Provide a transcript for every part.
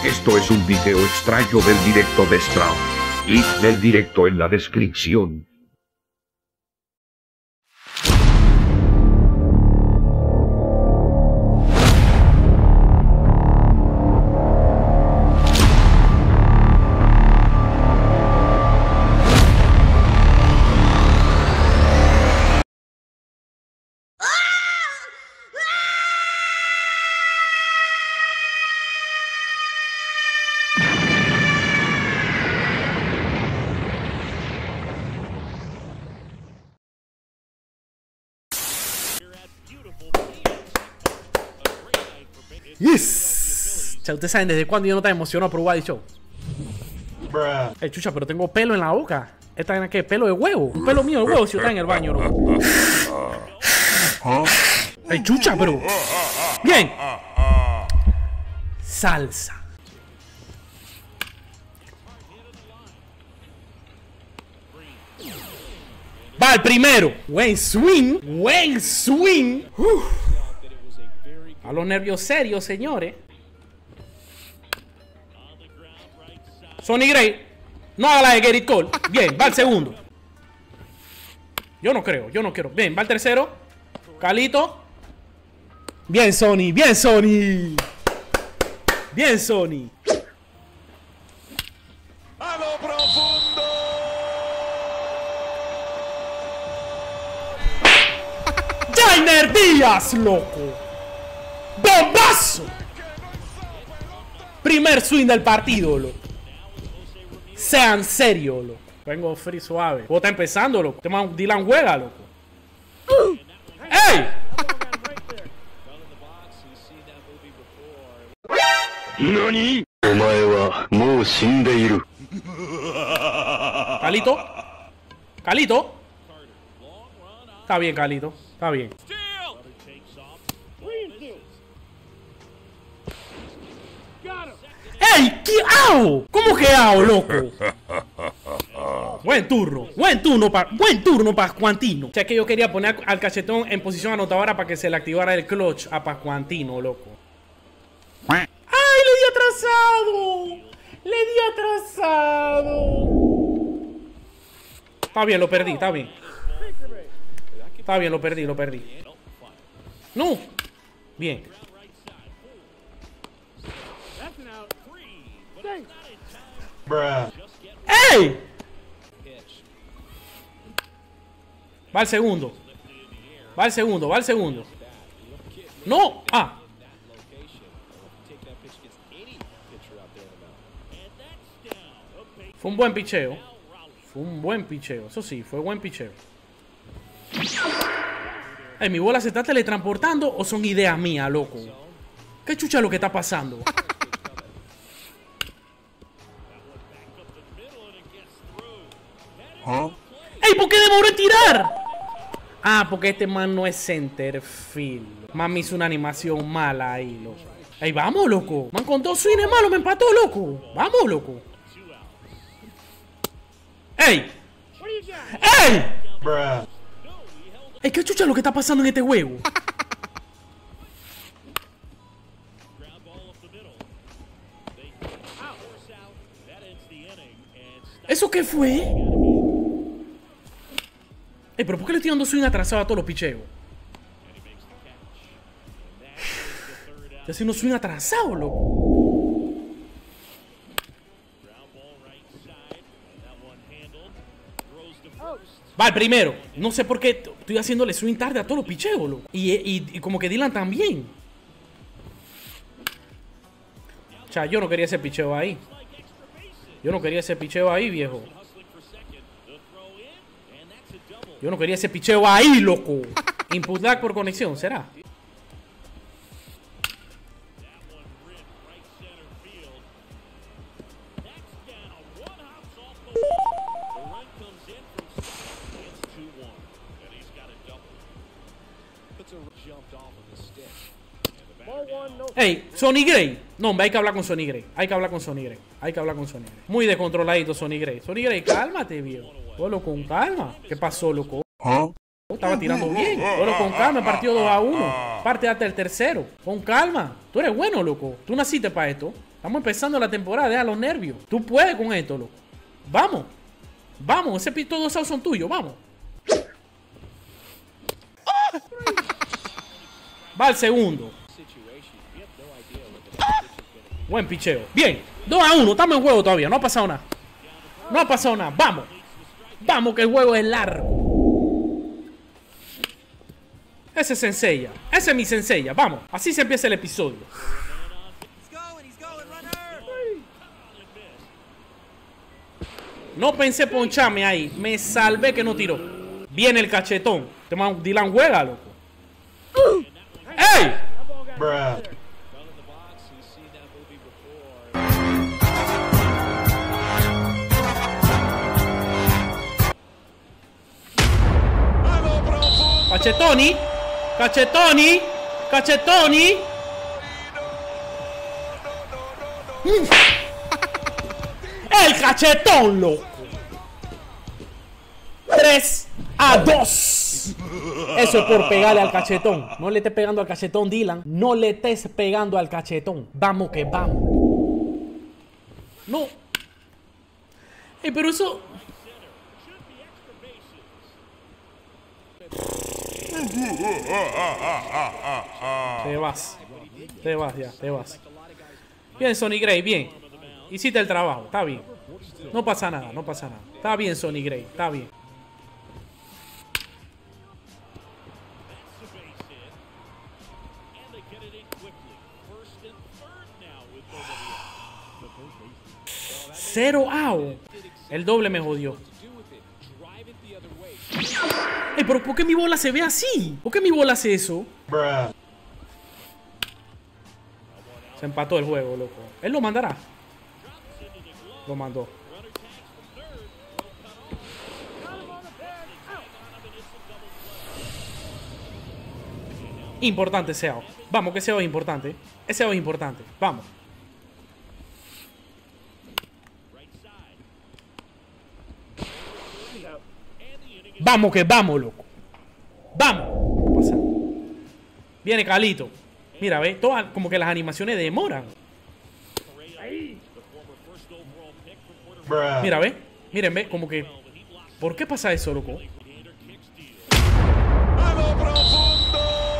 Esto es un video extraño del directo de Straw. Link del directo en la descripción. Yes. O sea, ustedes saben desde cuándo yo no te emocionado por Waddy Show. Chucha, pero tengo pelo en la boca. ¿Esta es qué? ¿Pelo de huevo? Un pelo mío de huevo si está en el baño, ¿no? Chucha, pero... Bien. Salsa. Va el primero. Buen swing. Buen swing. A los nervios serios, señores. Sonny Gray. No haga la de Gerrit Cole. Bien, va el segundo. Yo no creo, yo no quiero. Bien, va el tercero. Calito. Bien, Sonny, bien, Sonny. Bien, Sonny. A lo profundo. Jainer Díaz, loco. ¡Bombazo! Primer swing del partido, loco. Sean serios, loco. Vengo free suave. ¿Cómo está empezando, loco? Tema Dylan juega, loco. ¡Ey! ¿Nani? Omae wa mou shindeiru. Calito. Calito. Está bien, Calito. Está bien. ¡Ey! ¿Qué hago? ¿Cómo que hago, loco? Buen turno para Pascuantino. O sea que yo quería poner al cachetón en posición anotadora para que se le activara el clutch a Pascuantino, loco. ¡Ay, le di atrasado! ¡Le di atrasado! Está bien, lo perdí, está bien. Está bien, lo perdí, lo perdí. ¡No! Bien. ¡Ey! Va el segundo. Va el segundo, va el segundo. ¡No! ¡Ah! Fue un buen picheo. Fue un buen picheo. Eso sí, fue buen picheo. Ey, ¿mi bola se está teletransportando o son ideas mías, loco? ¿Qué chucha es lo que está pasando? ¡Ey! ¿Por qué demoró en tirar? Ah, porque este man no es centerfield. Man me hizo una animación mala ahí, loco. ¡Ey, vamos, loco! Man con dos swings malos me empató, loco. ¡Vamos, loco! ¡Ey! ¡Ey! ¡Ey! ¿Qué chucha es lo que está pasando en este juego? ¿Eso qué fue? Pero ¿por qué le estoy dando swing atrasado a todos los picheos? Estoy haciendo swing atrasado, loco. Va el primero. No sé por qué estoy haciéndole swing tarde a todos los picheos, loco. Y como que Dylan también. O sea, yo no quería ese picheo ahí. Yo no quería ese picheo ahí, viejo. Yo no quería ese picheo ahí, loco. Input lag por conexión, ¿será? Ey, Sonny Gray. No, hombre, hay que hablar con Sonny Gray. Hay que hablar con Sonny Gray. Hay que hablar con Sonny Gray. Muy descontroladito Sonny Gray. Sonny Gray, cálmate, viejo. Solo con calma. ¿Qué pasó, loco? Estaba tirando bien. Solo con calma, partido 2-1. Parte hasta el tercero. Con calma. Tú eres bueno, loco. Tú naciste para esto. Estamos empezando la temporada, deja los nervios. Tú puedes con esto, loco. Vamos. Vamos, ese pito 2 outs son tuyos, vamos. Va al segundo. Buen picheo. Bien, 2-1, estamos en juego todavía, no ha pasado nada. No ha pasado nada, vamos. Vamos que el juego es largo. Ese es Senseiya, ese es mi Senseiya, vamos. Así se empieza el episodio. No pensé poncharme ahí. Me salvé que no tiró. Viene el cachetón. Dylan juega, loco. ¡Ey! Cachetoni. Cachetoni. Cachetoni. El cachetón, loco. 3-2. Eso es por pegarle al cachetón. No le estés pegando al cachetón, Dylan. No le estés pegando al cachetón. Vamos que vamos. No. Pero eso... Te vas. Te vas ya, te vas. Bien, Sonny Gray, bien. Hiciste el trabajo, está bien. No pasa nada, no pasa nada. Está bien, Sonny Gray, está bien. Cero out. El doble me jodió. Pero ¿por qué mi bola se ve así? ¿Por qué mi bola hace eso? Se empató el juego, loco. Él lo mandará. Lo mandó. Importante ese out. Vamos, que ese out es importante. Ese out es importante. Vamos. Vamos que vamos, loco. Vamos. Viene Calito. Mira, ve, todas como que las animaciones demoran. Mira, ve. Miren, ve, como que... ¿Por qué pasa eso, loco? ¡A lo profundo!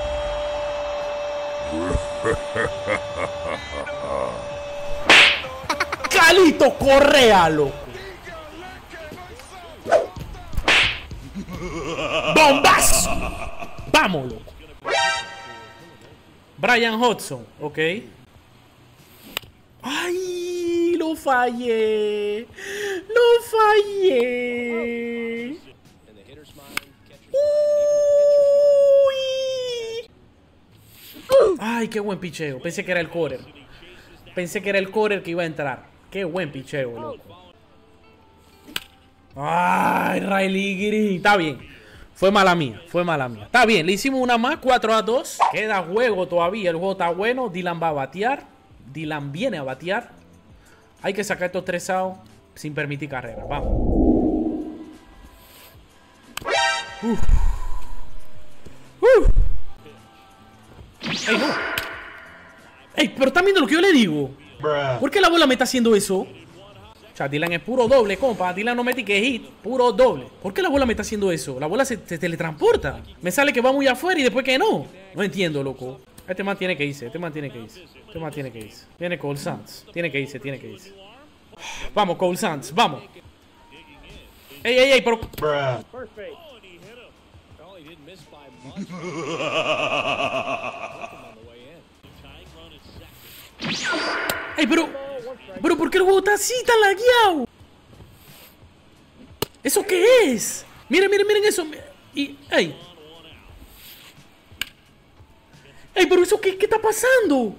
Calito Correa, loco. ¡Bombazo! Vamos, loco. Brian Hudson, ok. ¡Ay! Lo fallé. Lo fallé. Uy. Ay, qué buen picheo. Pensé que era el corner. Pensé que era el corner que iba a entrar. Qué buen picheo, loco. Ay, Riley Green. Está bien. Fue mala mía, fue mala mía. Está bien, le hicimos una más, 4-2. Queda juego todavía, el juego está bueno. Dylan va a batear. Dylan viene a batear. Hay que sacar estos 3 outs sin permitir carrera. Vamos. ¡Ey, no! ¡Ey, pero están viendo lo que yo le digo! ¿Por qué la bola me está haciendo eso? O sea, Dylan es puro doble, compa. Dylan no mete que hit, puro doble. ¿Por qué la bola me está haciendo eso? La bola se teletransporta. Me sale que va muy afuera y después que no. No entiendo, loco. Este man tiene que irse, este man tiene que irse. Este man tiene que irse. Viene Cole Sands. Tiene que irse, tiene que irse. Vamos, Cole Sands, vamos. Ey, pero... Ey, pero ¿por qué el juego está así, tan lagueado? ¿Eso qué es? Miren eso. Y, ey, pero eso ¿qué está pasando?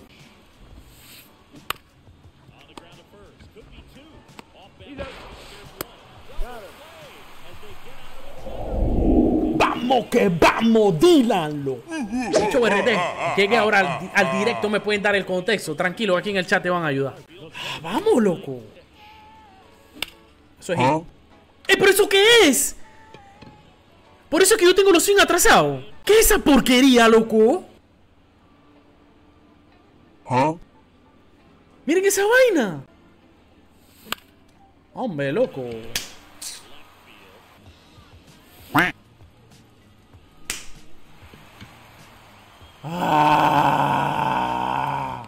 Vamos que vamos, Dylan. Dicho RT, llegué ahora al directo, me pueden dar el contexto. Tranquilo, aquí en el chat te van a ayudar. Vamos, loco. Eso es hit. ¿Pero eso qué es? Por eso es que yo tengo los swing atrasados. ¿Qué es esa porquería, loco? Miren esa vaina. Hombre, loco. Ah.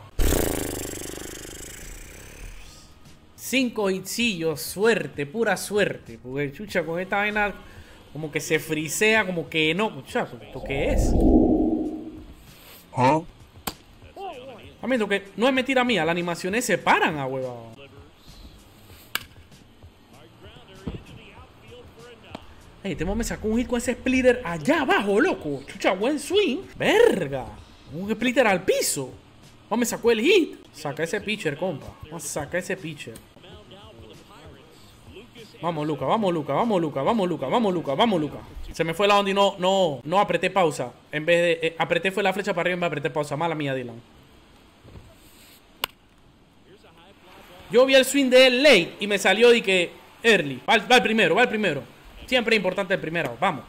5 hitsillos, suerte, pura suerte. Porque chucha, con esta vaina como que se frisea, como que no. Muchachos, ¿esto qué es? ¿Ah? A mí, lo que no es mentira mía, las animaciones se paran a huevado. Ey, este me sacó un hit con ese splitter allá abajo, loco. Chucha, buen swing. Verga. Un splitter al piso. Me sacó el hit. Saca ese pitcher, compa. Vamos a sacar ese pitcher. Vamos, Luca, vamos, Luca, vamos, Luca, vamos, Luca, vamos, Luca, vamos, Luca. Se me fue la onda y no apreté pausa. En vez de... apreté fue la flecha para arriba en vez de apretar pausa. Mala mía, Dylan. Yo vi el swing de él late y me salió de que early. Va el primero, va el primero. Siempre es importante el primero. Vamos.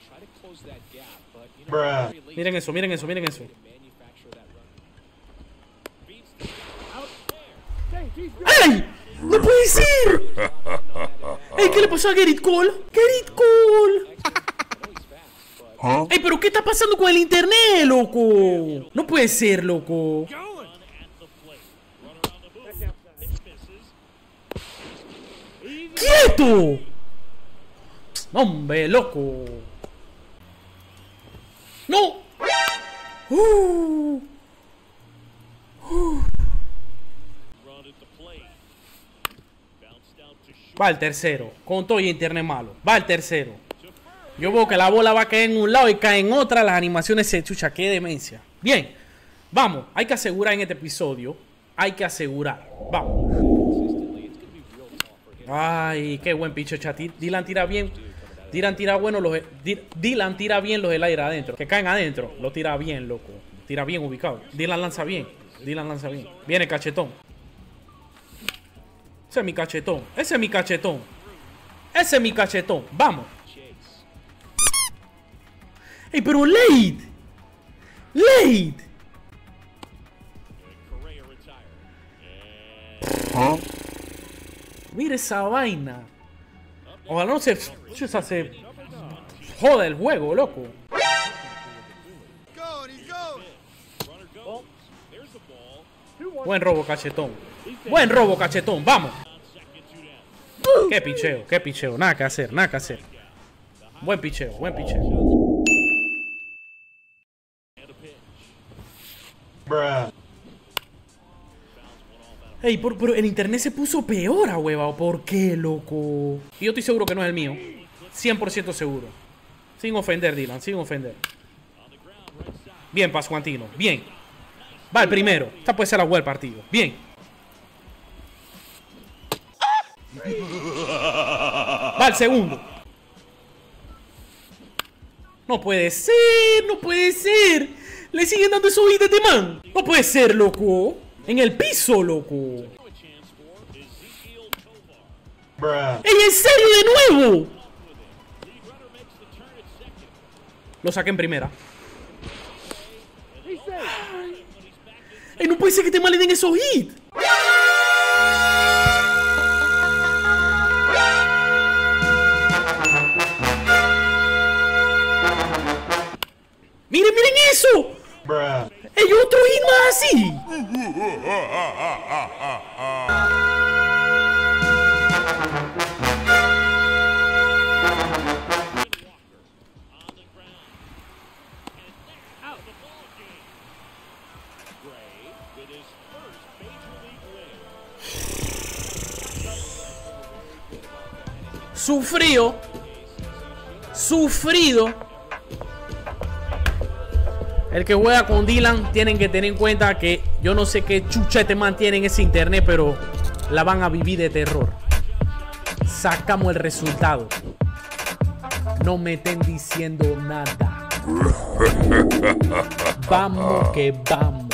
Miren eso, miren eso, miren eso. ¡Ay! ¡No puede ser! ¡Ey! ¿Qué le pasó a Gerrit Cole? ¡Gerrit Cole! ¿Ah? ¡Ey! ¿Pero qué está pasando con el internet, loco? No puede ser, loco. ¡Quieto! ¡Hombre, loco! ¡No! Va el tercero. Con todo y internet malo. Va el tercero. Yo veo que la bola va a caer en un lado y cae en otra. Las animaciones se chucha. ¡Qué demencia! Bien. Vamos. Hay que asegurar en este episodio. Hay que asegurar. Vamos. Ay, qué buen picho, chat. Dylan tira bien. Dylan tira bueno Dylan tira bien los del aire adentro. Que caen adentro. Lo tira bien, loco. Tira bien ubicado. Dylan lanza bien. Dylan lanza bien. Viene cachetón. Ese es mi cachetón. Ese es mi cachetón. Ese es mi cachetón. Vamos. ¡Ey, pero late! ¡Late! ¿Ah? Mira esa vaina. Ojalá no se joda el juego, loco. Buen robo, cachetón. Buen robo, cachetón. Vamos. Qué picheo, qué picheo. Nada que hacer, nada que hacer. Buen picheo, buen picheo. Ey, pero el internet se puso peor a hueva. ¿Por qué, loco? Y yo estoy seguro que no es el mío. 100% seguro. Sin ofender, Dylan, sin ofender. Bien, Pascuantino, bien. Va el primero. Esta puede ser la hueá del partido. Bien. Va el segundo. No puede ser, no puede ser. Le siguen dando esos hits de este man. No puede ser, loco. En el piso, loco. ¡Ey, en serio de nuevo! Lo saqué en primera. ¡Ey, no puede ser que te mal le den esos hits! ¡Miren, miren eso! ¡Ey, otro hit más así! Sufrido. Sufrido. El que juega con Dylan tienen que tener en cuenta que yo no sé qué chuchete mantienen ese internet, pero la van a vivir de terror. Sacamos el resultado. No me estén diciendo nada. Vamos que vamos.